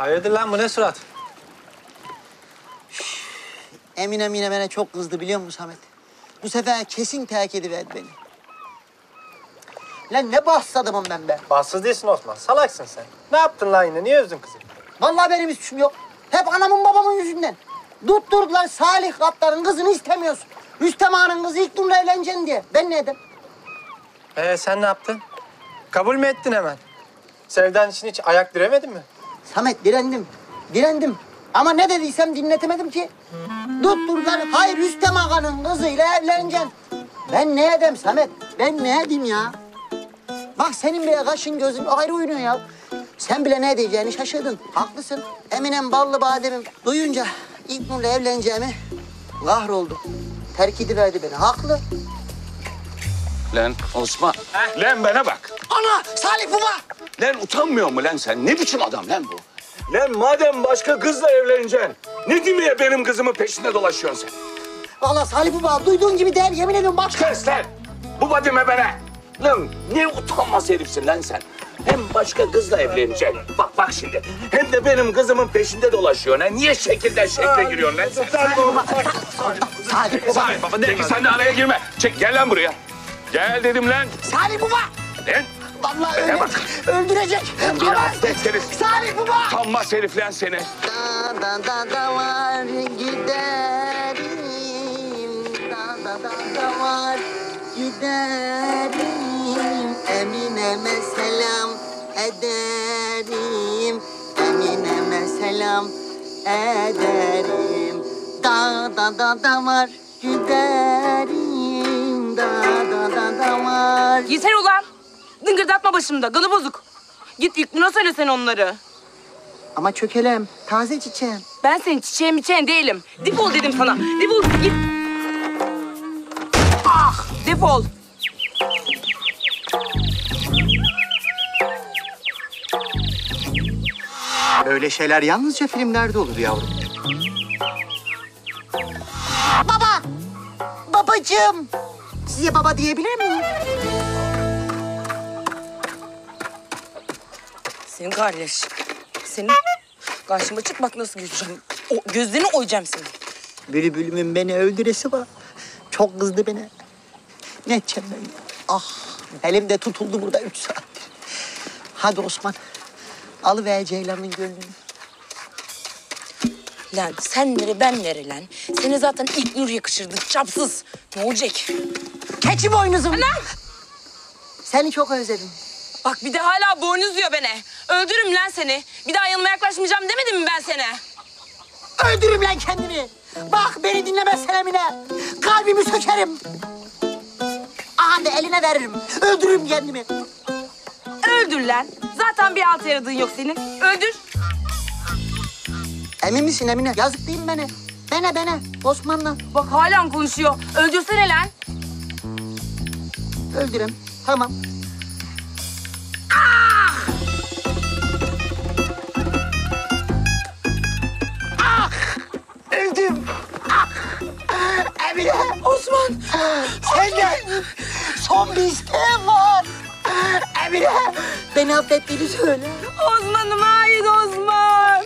Hayırdır lan, bu ne surat? Emine bana çok kızdı biliyor musun Samet? Bu sefer kesin terk ediverdi beni. Lan ne bahtsız adamım ben be. Bahtsız değilsin Osman, salaksın sen. Ne yaptın lan yine, niye üzdün kızı? Vallahi benim hiç suçum yok. Hep anamın babamın yüzünden. Tutturdular Salih Kaptan'ın kızını istemiyorsun. Rüstem Ağa'nın kızı İlknur'la evleneceksin diye. Ben ne edeyim? Sen ne yaptın? Kabul mü ettin hemen? Sevdan için hiç ayak diremedin mi? Samet direndim. Ama ne dediysem dinletemedim ki. Tutturdular, hayır Rüstem Ağa'nın kızıyla evleneceksin. Ben ne edeyim Samet? Ben ne edeyim ya? Bak senin bile kaşın gözün ayrı oynuyor ya. Sen bile ne diyeceğini şaşırdın. Haklısın. Eminem ballı bademim duyunca İlknur'la evleneceğimi kahroldu. Terk ediverdi beni. Haklı. Lan Osman. Lan bana bak. Ana! Salih baba! Lan utanmıyor mu lan sen? Ne biçim adam lan bu? Lan madem başka kızla evleneceksin, ne demeye benim kızımın peşinde dolaşıyorsun sen? Vallahi Salih baba duyduğun gibi değil. Yemin ediyorum bak. Kes lan! Bu badime bana! Lan ne utanmaz herifsin lan sen? Hem başka kızla evleneceksin. Bak şimdi. Hem de benim kızımın peşinde dolaşıyorsun ha. Niye şekilden şekle giriyorsun lan sen? Salih baba. Peki sen de araya girme. Çek gel lan buraya. Gel dedim lan. Salih baba! Lan. Vallahi Bana bak. öldürecek. Bir affet seni. Salih baba! Utanmaz herif lan seni. Da var giderim. Da var giderim. Emine'me selam ederim. Emine'me selam ederim. Da var giderim. Da var. Yeter ulan. Dıngırdatma başımda. Kanı bozuk. Git İlknur'a söylesen onları. Ama çökelem, taze çiçeğim. Ben senin çiçeğin değilim. Defol dedim sana. Defol git. Ah! Defol. Öyle şeyler yalnızca filmlerde olur yavrum. Baba! Babacığım! Size baba diyebilir miyim? Senin kardeş. Senin karşıma çık bak nasıl gözeceğim. O gözlerini oyacağım senin. Bülbülümün beni öldüresi var. Çok kızdı beni. Ne edeceğim ben? Ah! Elimde tutuldu burada 3 saattir. Hadi Osman. Alıver Ceylan'ın gönlünü. Lan sen nere ben nere lan? Seni zaten İlknur yakışırdı çapsız. Ne olacak? Keçi boynuzum. Lan! Seni çok özledim. Bak bir de hala boynuzluyor beni. Öldürürüm lan seni. Bir daha yanıma yaklaşmayacağım demedim mi ben sana? Öldürürüm lan kendimi. Bak beni dinlemezsen Emine. Kalbimi sökerim. Aha da eline veririm. Öldürürüm kendimi. Öldür lan. Zaten bir altı yaradığın yok senin. Öldür. Emin misin Emine? Yazık değil mi bana? Bana. Osman'la. Bak hala konuşuyor. Öldürsene lan. Öldürem. Tamam. Öldüm. Emine. Osman. Senden son bir isteğim var. Emine. Beni affettiğini söyle. Osman'ım hayır Osman.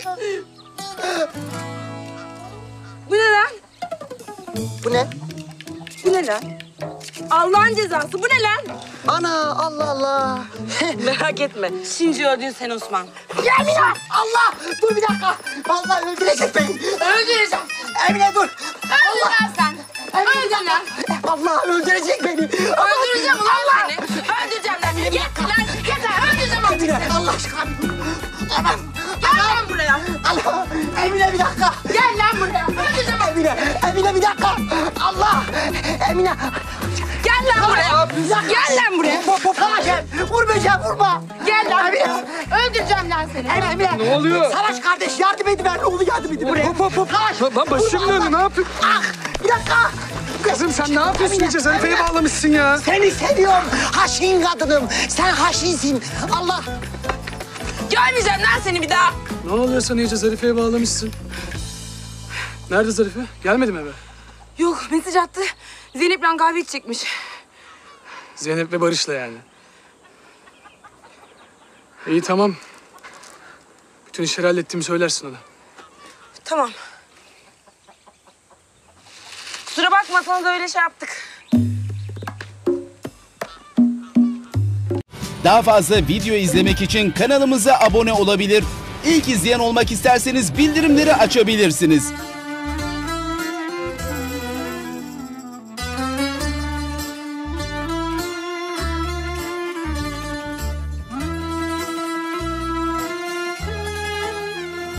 Bu ne lan? Bu ne? Bu ne lan? Allah'ın cezası bu ne lan? Ana Allah. Merak etme. Şimdi öldün sen Osman. Emine. Allah. Dur bir dakika. Vallahi öldürecek beni. Öldüreceğim. Emine dur. Öldür lan sen. Öldür lan. Vallahi öldürecek beni. Öldüreceğim ulan seni. Öldüreceğim lan. Git lan. Git lan. Öldüreceğim artık Emine seni. Allah aşkına. Tamam. Gel lan buraya. Allah. Emine bir dakika. Gel lan buraya. Öldüreceğim artık. Emine bir dakika. Allah. Emine. Gel lan buraya. Gel lan buraya. Savaş. Vur böceğim vurma. Gel lan. Emine. Öldüreceğim lan seni. Emine. Ne oluyor? Savaş kardeş yardım ediver. Ne olur yardım ediver. Buraya. Savaş. Lan başım döndü, ne yapıyorsun? Ah. Bir dakika. Kızım sen ne yapıyorsun iyice? Zarife'yi bağlamışsın ya. Seni seviyorum. Haşin kadınım. Sen haşinsin. Allah. Görmeyeceğim lan seni bir daha. Ne oluyor sen iyice Zarife'ye bağlamışsın? Nerede Zarife? Gelmedi mi eve? Yok mesaj attı. Zeynep'le kahve içecekmiş. Zeynep'le Barış'la yani. İyi tamam. Bütün işleri hallettiğimi söylersin ona. Tamam. Kusura bakma, sana da öyle şey yaptık. Daha fazla video izlemek için kanalımıza abone olabilir. İlk izleyen olmak isterseniz bildirimleri açabilirsiniz.